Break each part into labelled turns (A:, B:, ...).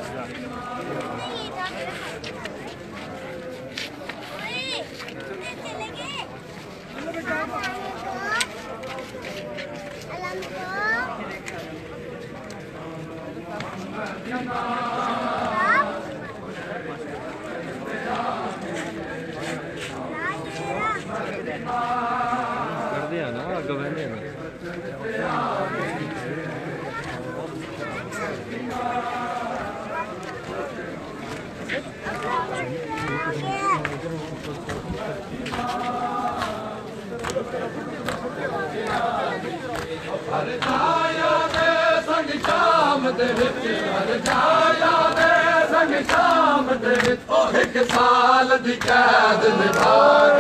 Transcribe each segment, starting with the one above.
A: कर दिया ना गवाने में
B: हर जाया दे संग शाम दे विच हर जाया दे संग शाम दे विच ओ एक साल दी कैद निभा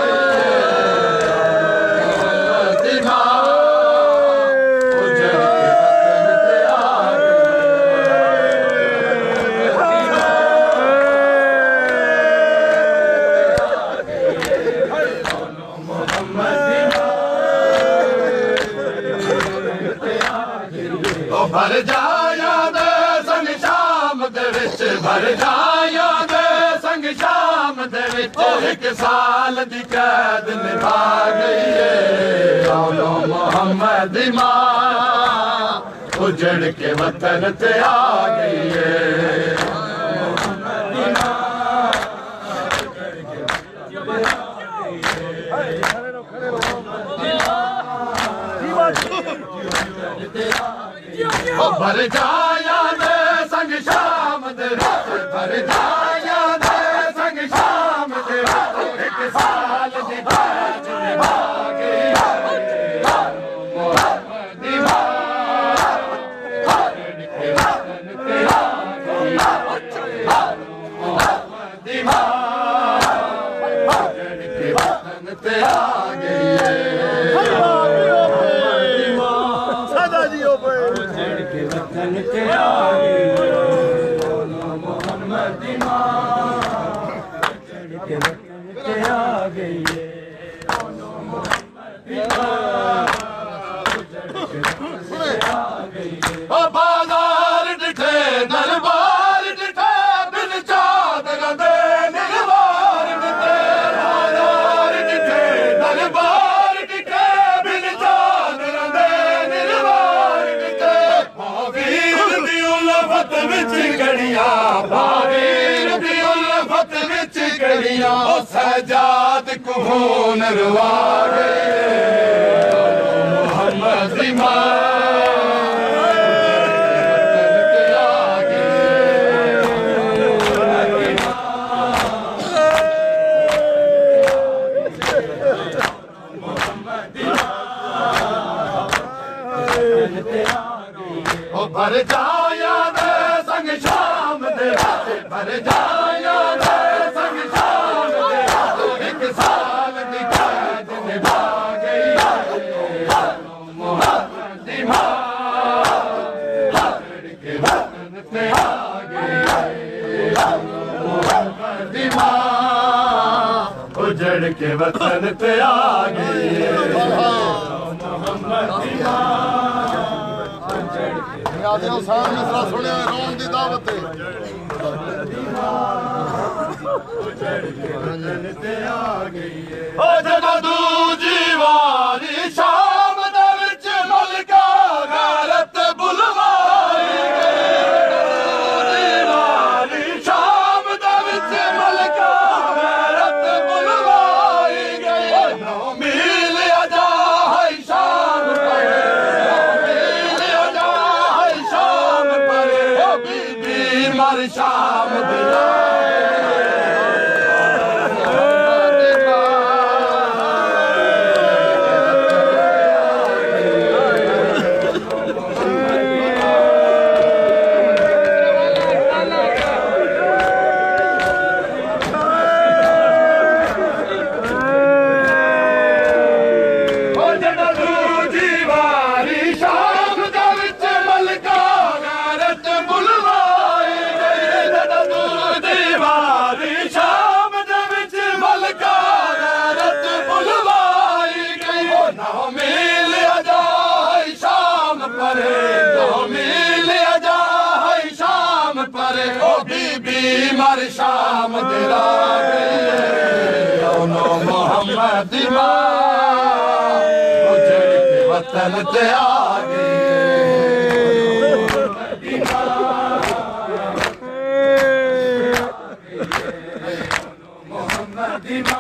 B: भर जाया दे संग शाम दे विच भर जाया दे संग शाम दे विच एक साल दी कैद निभा गई है मौला मोहम्मद दी मां उजड़ के वतन ते आ गई है भर जाया दे संग शाम दे भर जाया दे संग शाम दे एक साल दी कैद निभा गई मोहम्मद दी मां उजड़ के वतन ते आ गई मोहम्मद दी मां उजड़ के वतन ते आ गई वतन ते आ गई मोहम्मद दी मां उजड़ के वतन ते आ गई मोहम्मद दी मां उजड़ के वतन ते आ गई ओ बाजार डिठे दरबार डिठे बिन चादर दे निरवार डिठे बाजार डिठे दरबार डिठे बिन चादर दे निरवार डिठे वीर दी उल्फत विच घड़ियां वीर दी उल्फत विच घड़ियां ओ सजाद को खून रुआ गए मोहम्मद दी मां भर जाया दे संग शाम दे भर जाया दे संग शाम दे एक साल दी कैद निभा गई मोहम्मद दी मां उजड़ के वतन ते आ गई मोहम्मद दी मां उजड़ के वतन ते आ गई मोहम्मद दी मां आदियों साहब मिसरा सुनिया रोन दी दावत ओ जदा दूजी वारी शाम दे विच मलका गैरत बुलवाई दूजी वारी शाम दे विच मलका गैरत बुलवाई गई 9 मील अजा है शाम पड़े मर शाम दिला मर शाम तेरा मोहम्मद दी मां उजड़ के वतन ते आ गई मोहम्मद दी मां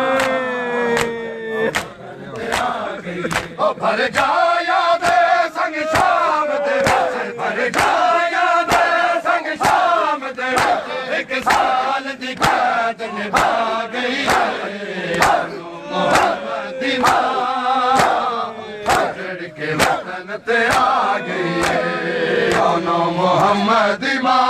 B: ओ भर जाया दे संग शाम दे भर जाया दे संग शाम दे एक साल दी कैद निभा गई मोहम्मद दी मां उजड़ के वतन ते आ गई ओनो मोहम्मद दी मां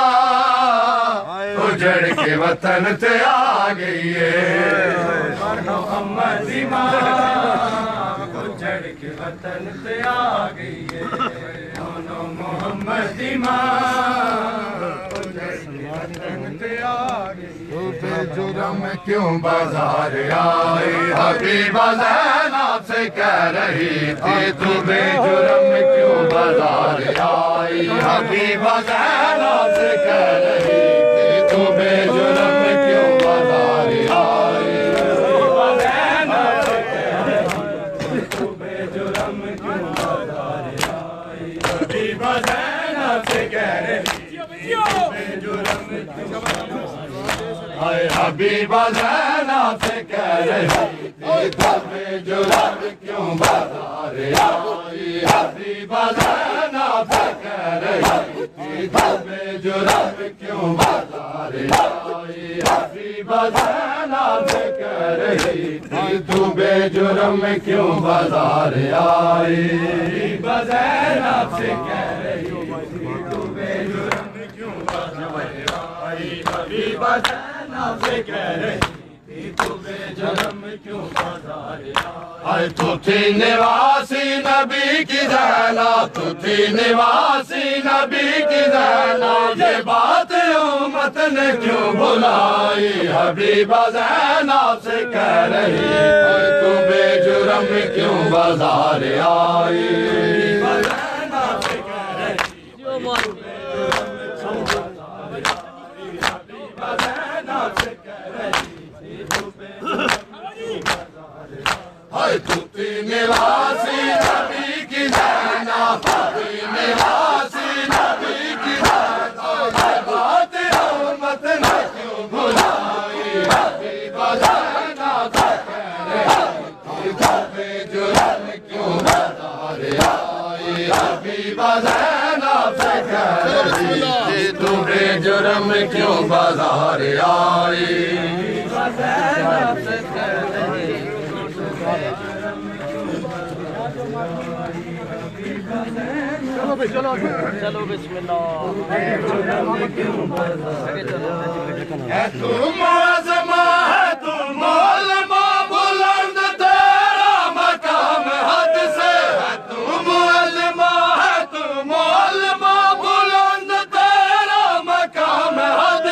B: उजड़ के वतन ते आ गई मोहम्मद दी मां उजड़ के वतन पे आ गई है ओनो मोहम्मद दी मां उजड़ के वतन पे आ गई तू बेजुर्म क्यों बाजार आई हबीबा ज़ैनब से कह रही थी तू बेजुर्म क्यों बाजार आई हबीबा ज़ैनब से कह रही थी तू बेजुर्म क्यों बाजार आई हबीबा ज़ैनब से कह रही थी बेजुर्म क्यों बाजार आई हबीबा ज़ैनब से कह रही थी बेजुर्म क्यों बाजार आई हबीबा ज़ैनब से कह रही थी तू बेजुर्म क्यों बाजार आई हबीबा ज़ैनब से कह रही थी तू बेजुर्म क्यों बाजार आई हबीबा ज़ैनब से कह रही थी तू बेजुर्म क्यों बाजार आई तू थी निवासी नबी की ज़ैनब तू थी निवासी नबी की ज़ैनब ये बात उम्मत ने क्यों बुलाई हबीबा ज़ैनब से कह रही तू बेजुर्म क्यों बाजार आई हबीबा ज़ैनब से कह रही हाय तू थी निवासी नबी की ज़ैनब तू निवासी नबी की ज़ैनब ये बात उम्मत ने क्यों बुलाई हबीबा ज़ैनब से कह रही तू बेजुर्म क्यों बाजार आई हबीबा ज़ैनब से कह रही तू बेजुर्म क्यों बाजार आई हबीबा ज़ैनब से कह रही चलो चलो बिस्मिल्लाह है तू मुअज़्ज़मा है तू मौलमा बुलंद तेरा मकाम हद से है तू मुअज़्ज़मा है तू मौलमा बुलंद तेरा मकाम हद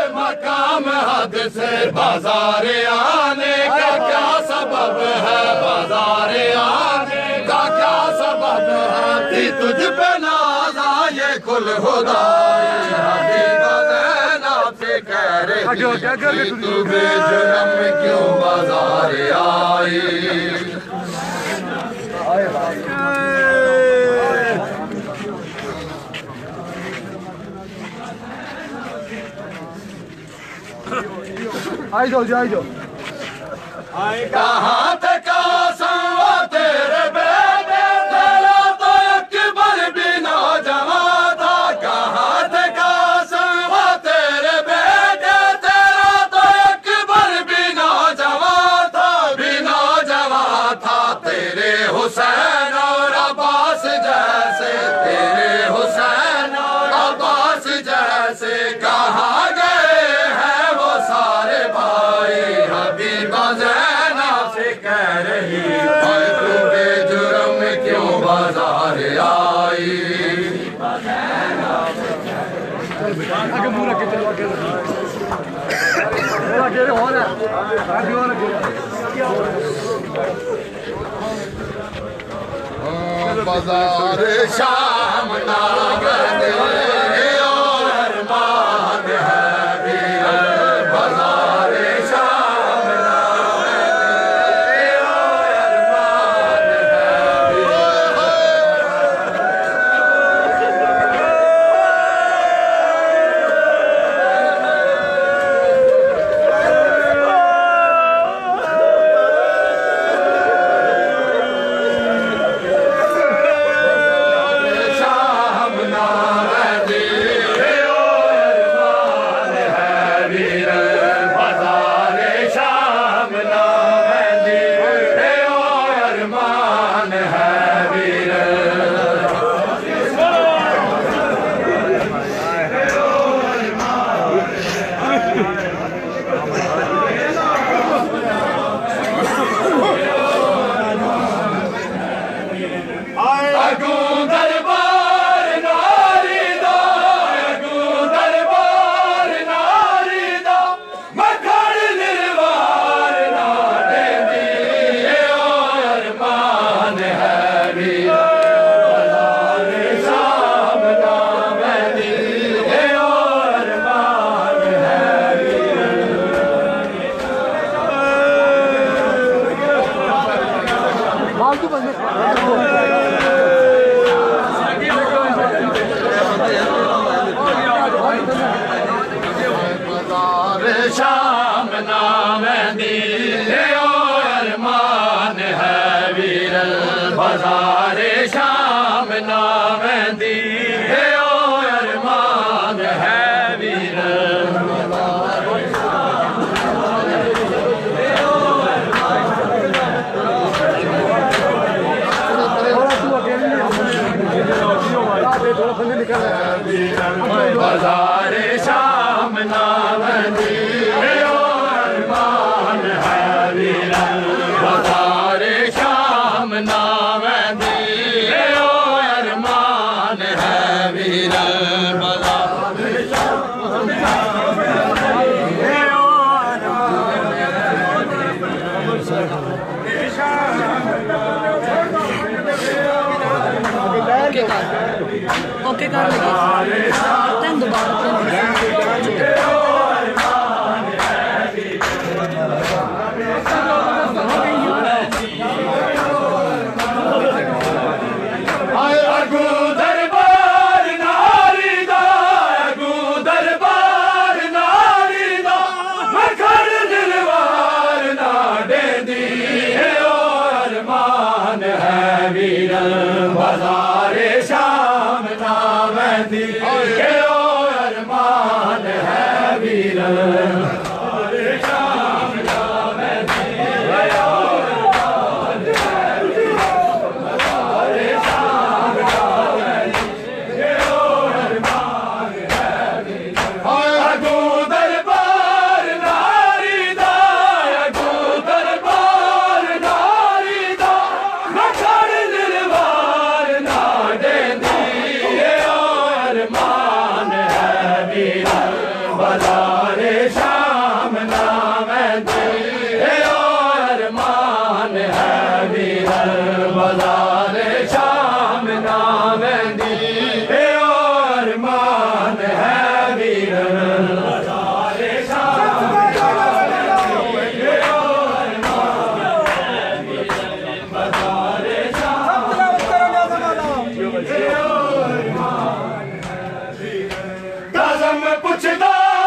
B: से बाजार आने का क्या सबब है बाजार आने का क्या सबब है थी तुझ पे नाज़ा ये कुल खुदाई हबीबा ज़ैनब से कह रही तू बेजुर्म क्यों बाजार आई
C: आई जाओ
B: कहाँ थे कासम वो तेरे बेटे तेरा तो अकबर भी नौजवान था कहाँ थे कासम वो तेरे बेटे तेरा तो अकबर भी नौजवान था तेरे हुसैन और अब्बास जैसे तेरे हुसैन और अब्बास जैसे कहाँ गए हैं वो सारे भाई हबीबा ज़ैनब से कह रही तू बेजुर्म क्यों बाजार आई
C: आगे पूरा के चलो आगे हो रहा आगे हो रहा
B: बाजार शाम नागद और अरमान है बाजार शाम नावंदी अरमान है वीरन बाजार शाम नावंदी अरमान है वीरन बाजार
D: ओके कर लगे तन दोबारा
B: बाजारे शाम नावंदी अरमान है वीरन बाजारे शाम नावंदी बाजारे शाम नावंदी अरमान है वीरन अगू दरबार नारी दा अगू दरबार नारी दा बाजारे शाम नावंदी अरमान है वीरन बाजारे शाम नावंदी अरमान है वीरन बाजारे शाम कसम पुछदा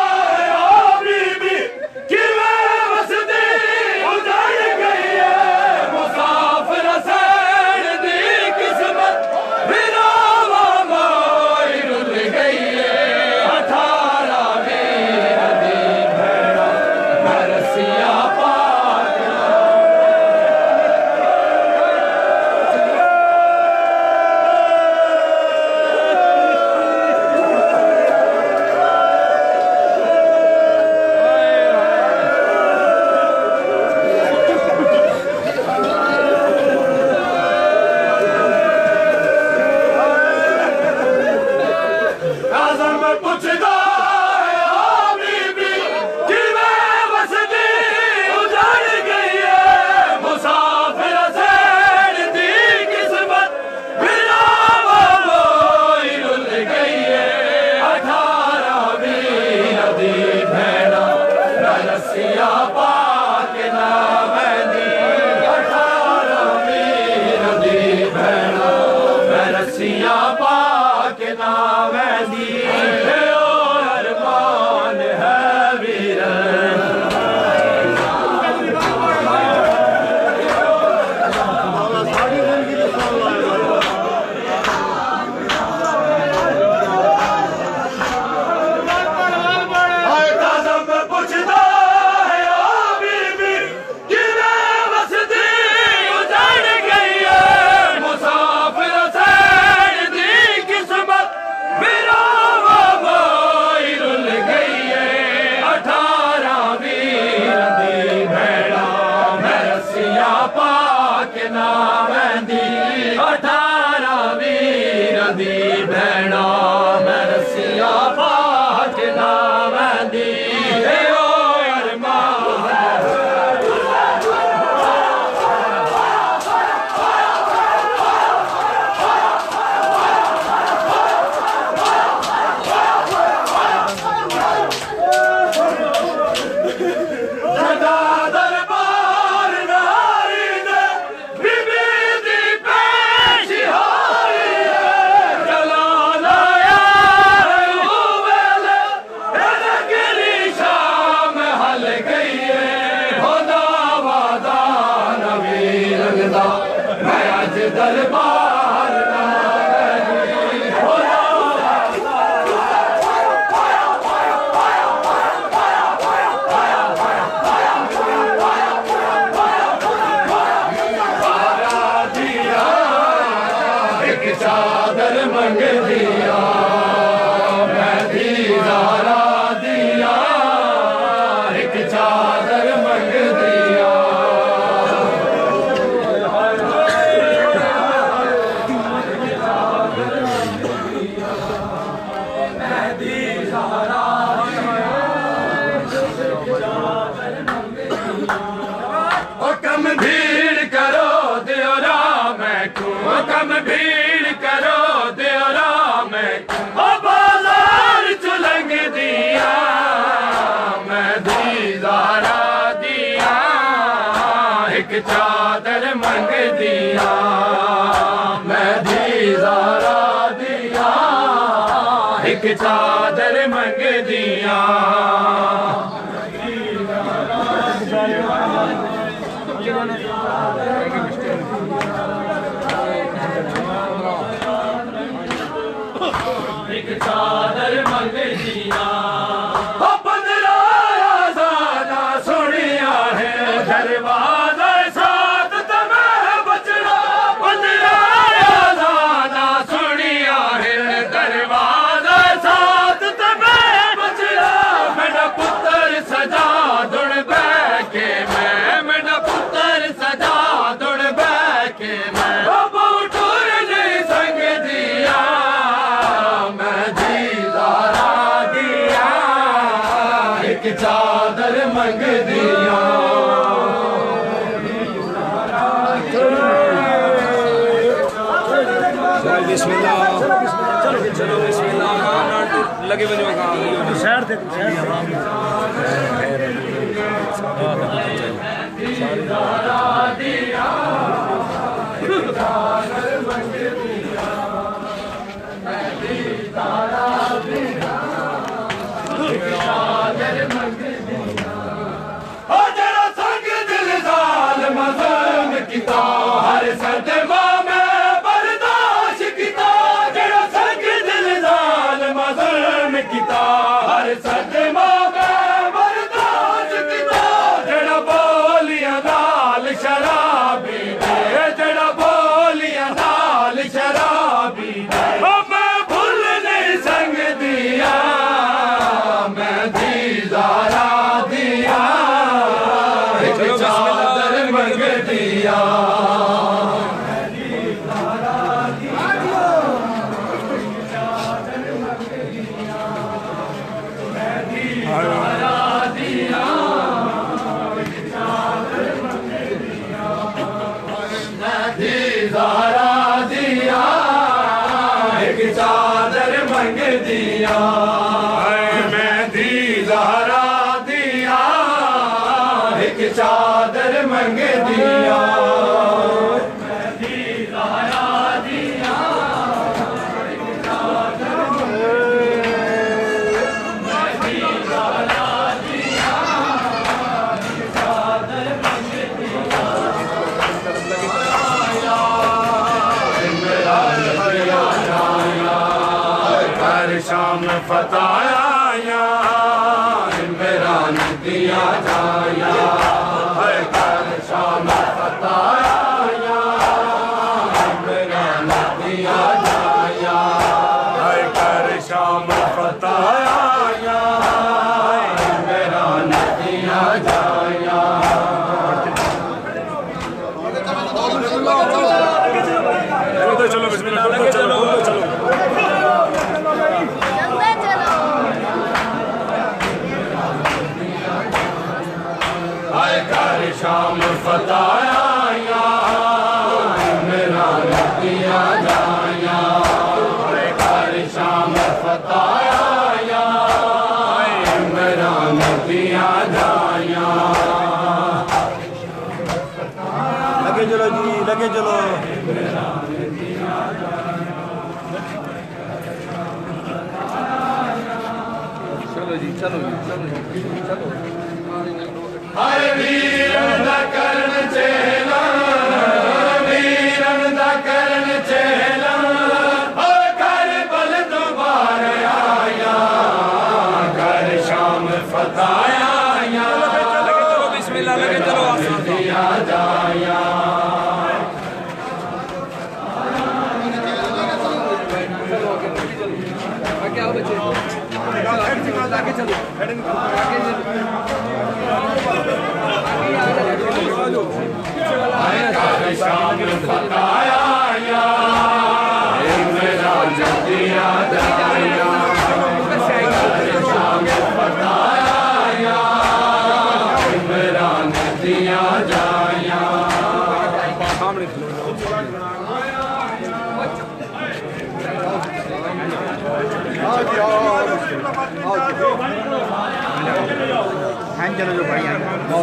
B: अरमान है वीरन मुसाफिर सैन दी किस्मत मेरा एक चादर मंग दिया एक चादर मंग दिया 15 आज़ादा सुनिया है दरवाजा साथ तमें बचड़ा 15 आज़ादा सुनिया है दरवाजा साथ तमें बचड़ा मेरा पुत्र सजा दुड़ बैके मैं मेरा पुत्र सजा दुड़ बैके मैं चादर मंग दिया
A: बिस्मिल्लाह चलो बिस्मिल्लाह लगे बनो शहर थे
B: हर सदमा में बर्दाश्त किता जड़ा संग दिल जालिम ज़ुल्म किता हर सदमा में बर्दाश्त किता जड़ा बोलियां नाल शराबी दे जड़ा बोलियां नाल शराबी दे मैं भूल नहीं संग दिया मैं दीदारा दिया एक चादर मंग दिया चादर मंग दिया मैं दीदारा दिया एक चादर मंग दिया मैं दीदारा दिया एक चादर मैं दीदारा दिया एक चादर मंग दिया शाम फताया मेरा दिया जाया है कर शाम फताया मेरा दिया जाया है कर शाम फताया मेरा दिया जाया चलो बिस्मिल्लाह चलो चलो शाम फताया मेरा दिया जाया कर शाम फताया मेरा दिया जाया
A: लगे चलो जी लगे चलो चलो जी चलो चलो
B: हर वीरन दा करन चेला वीरन दा करन चेला कर बल दोबार आया कर शाम फताया
A: चलो बिस्मिल्लाह लगे चलो
B: दिया जाया
C: क्या बच्चे आगे चलो
B: शाम फताया मेरा दिया जाया शाम फताया मेरा दिया जाया
C: चलो जो भाई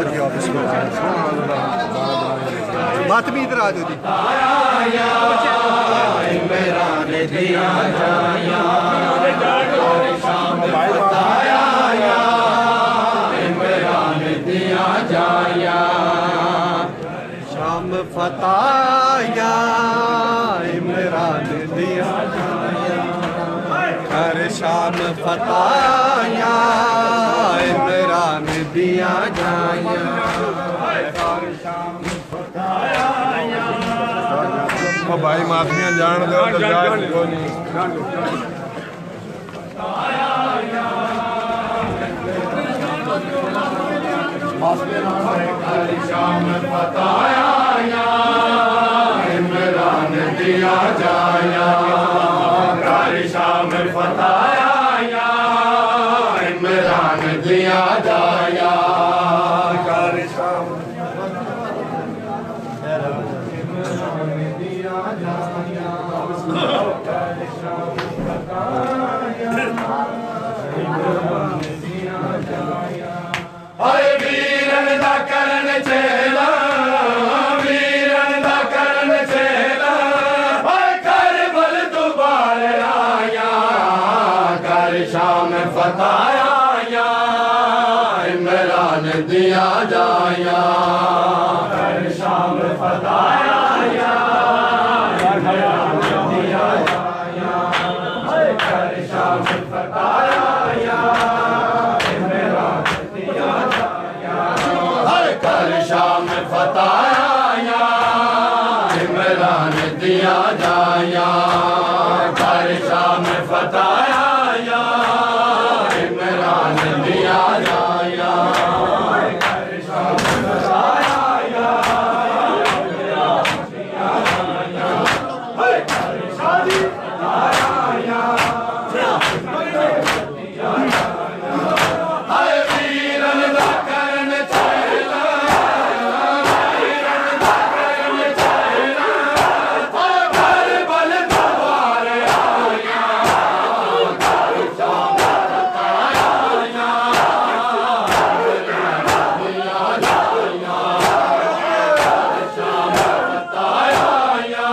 C: बात भी इधर आ जाओ जी
B: मेरा दिया जाया
C: फताया इमरान दिया हर शाम फताया इमरान दिया जाया
B: भाई माफिया जान दो तो जान को नहीं शाम फताया इमरान दिया जाया शाम फताया इमरान दिया जाया हाय वीरन दा करन चेला वीरन दा करन चेला हाय करबल दुबार आया कर शाम फताया इमरान दिया जाया कर शाम फताया इमरान दिया जाया कर शाम फताया कर शाम फताया इमरान दिया जाया कर शाम फताया इमरान दिया जाया कर शाम फताया वीरन दा करन चेला करबल दुबार आया कर शाम फताया दिया जाया कर शाम फताया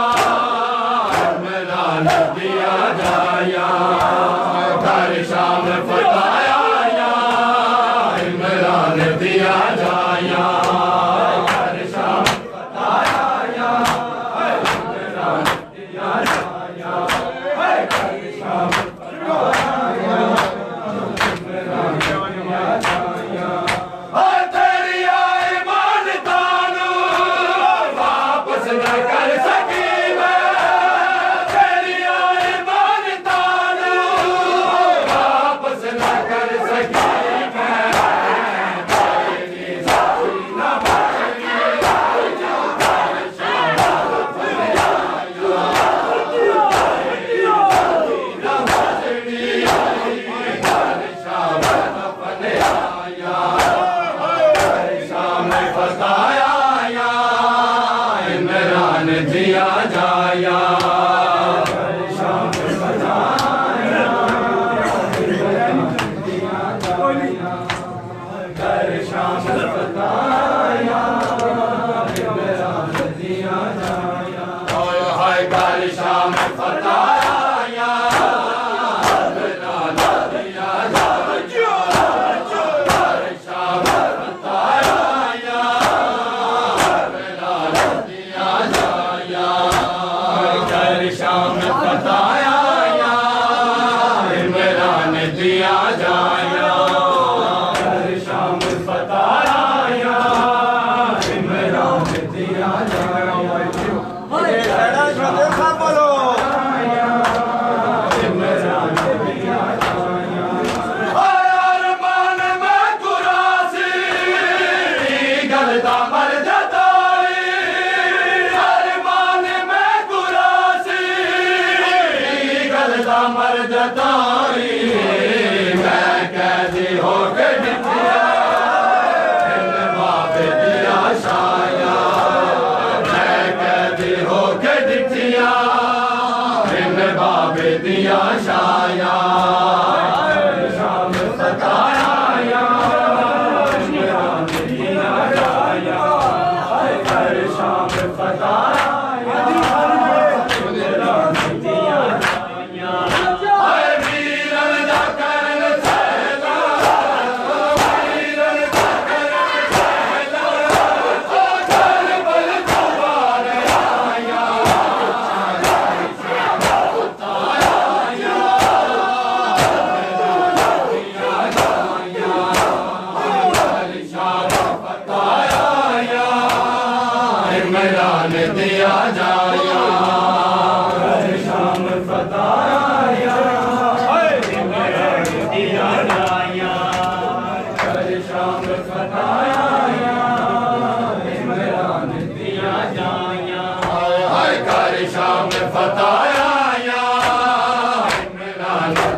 B: इमरान दिया जाया कर शाम फताया इमरान दिया जाया कर शाम फताया इमरान दिया जाया कर शाम फताया इमरान दिया जाया तेरी आए मानतानू वापस न कर सकी मैं तेरी आए मानतानू वापस न कर सकी मैं तेरी साथी न बनी कर शाम फताया कर शाम फताया कर शाम फताया इमरान दिया जाया कर शाम फताया इमरान दिया जाया कर शाम फताया इमरान दिया जाया हाय कर शाम फताया इमरान दिया जाया कर शाम फताया इमरान दिया जाया कर शाम फताया इमरान दिया जाया कर शाम फताया इमरान दिया जाया अरमान में कुरासी गलदा मर जताई अरमान में कुरासी गलदा मर जताई मैं कैदी हो के डिटिया बाबे दिया शाया मैं कैदी हो के डिटिया बाबे दिया शाया शाम फताया इमरान दिया जाया कर शाम फताया इमरान दिया जाया वीरन दा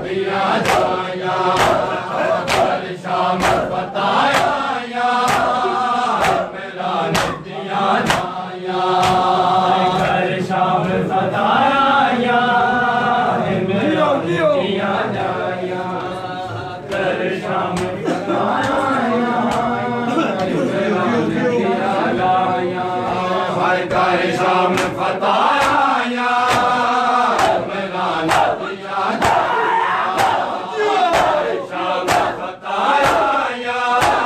B: दिया जाया कर शाम बताया इमरान दिया जाया कर शाम बताया इमरान दिया जाया कर शाम बताया इमरान दिया जाया हाय कर शाम बताया इमरान दिया जाया कर शाम बताया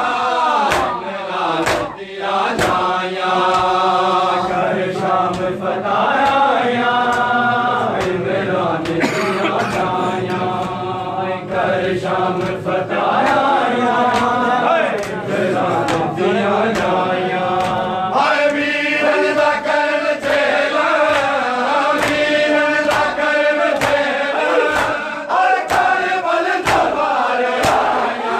B: इमरान दिया जाया कर शाम बताया इमरान दिया जाया कर शाम बताया इमरान दिया जाया हाय वीरन दा करन चेला वीरन दा करन चेला हाय करबल दरबार आया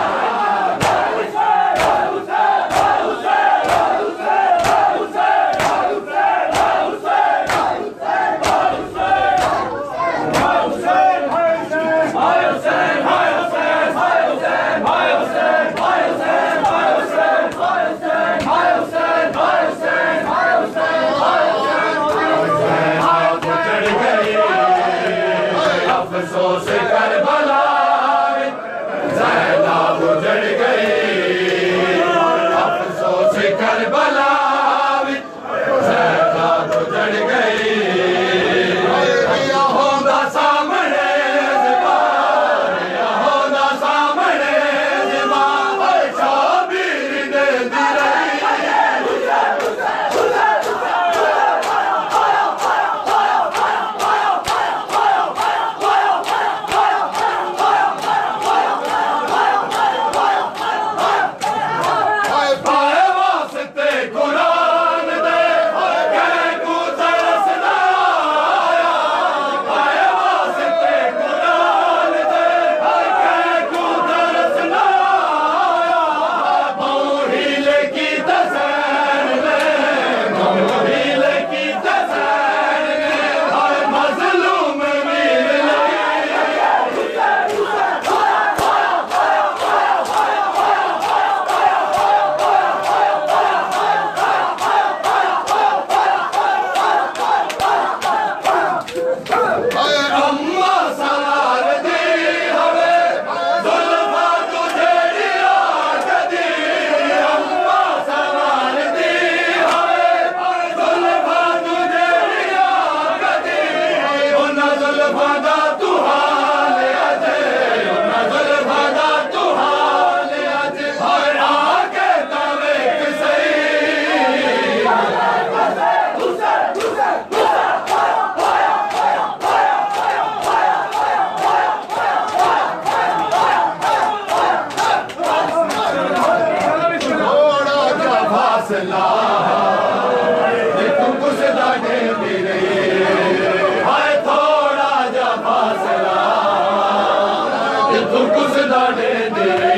B: अफसोस करबला ज़ैनब उजड़ गई अफसोस करबला ज़ैनब उजड़ गई होंदा सामने ज़िबान होंदा सामने ज़िबान शाबीर दे दी रही पाए वास्ते कुरान दे कह को तरसना आया पाए वास्ते कुरान दे कह को तरसना आया बहुरीले की तसैन ले बहुरीले की तसैन ले हर मजलूम वीर अम्मा सवार दी हवे जुल्फा तुझेड़ी आकदी अम्मा सवार दी हवे जुल्फा तुझेड़ी आकदी उन्ना जुल्फा दा तू हाल अजे उन्ना जुल्फा दा तू हाल अजे और आके तवे किसई थोड़ा जा फासला ये तू कुछ दाढ़े भी रही हाय थोड़ा जा फासला ये तू कुछ दाढ़े दे